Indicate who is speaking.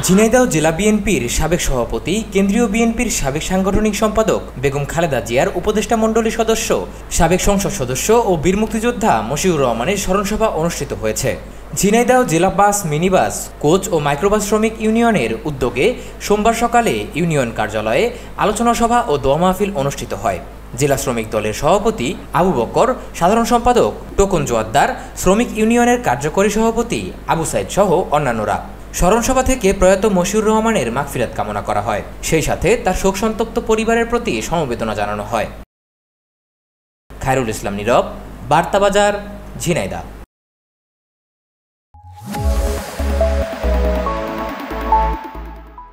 Speaker 1: ঝিনাইদহ জেলা বিএনপির সাবেক সভাপতি, কেন্দ্রীয় বিএনপির সাবেক সাংগঠনিক সম্পাদক বেগম খালেদা জিয়ার উপদেষ্টা মণ্ডলীর সদস্য, সাবেক সংসদ সদস্য ও বীর মুক্তিযোদ্ধা মশিউর রহমানের স্মরণসভা অনুষ্ঠিত হয়েছে। ঝিনাইদহ জেলা বাস, মিনিবাস, কোচ ও মাইক্রোবাস শ্রমিক ইউনিয়নের উদ্যোগে সোমবার সকালে ইউনিয়ন কার্যালয়ে আলোচনা সভা ও দোয়া মাহফিল অনুষ্ঠিত হয়। জেলা শ্রমিক দলের সভাপতি আবু বকর, সাধারণ সম্পাদক টোকন জোয়াদ্দার, শ্রমিক ইউনিয়নের কার্যকরী সভাপতি আবু সাইদ সহ অন্যান্যরা। স্মরণসভা থেকে প্রয়াত মশিউর রহমানের মাগফিরাত কামনা করা হয়, সেই সাথে তার শোকসন্তপ্ত পরিবারের প্রতি সমবেদনা জানানো হয়। খায়রুল ইসলাম নীরব, বার্তাবাজার, ঝিনাইদহ।